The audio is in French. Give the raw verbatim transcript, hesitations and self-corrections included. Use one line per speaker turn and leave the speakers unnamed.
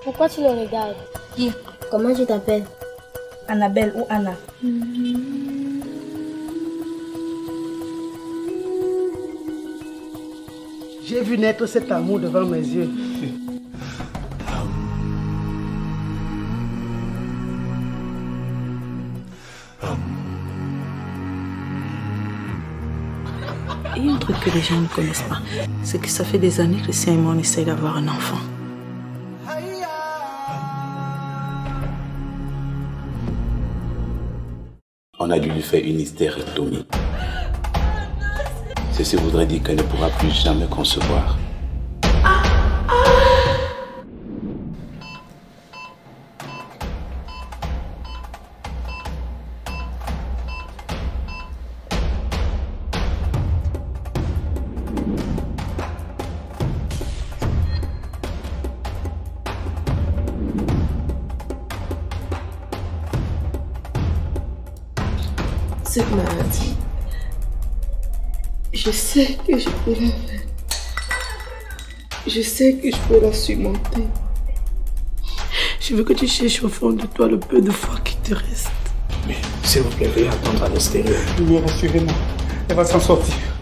Pourquoi tu le regardes?
Qui?
Comment tu t'appelles?
Annabelle ou Anna?
J'ai vu naître cet amour devant mes yeux.
Il y a un truc que les gens ne connaissent pas, c'est que ça fait des années que Christian et moi on essaye d'avoir un enfant.
On a dû lui faire une hystérectomie. Ceci voudrait dire qu'elle ne pourra plus jamais concevoir.
Cette maladie, je sais que je peux la faire. Je sais que je peux la surmonter. Je veux que tu cherches au fond de toi le peu de foi qui te reste.
Mais s'il vous plaît, veuillez attendre à l'extérieur.
Mais rassurez-moi, elle va s'en sortir.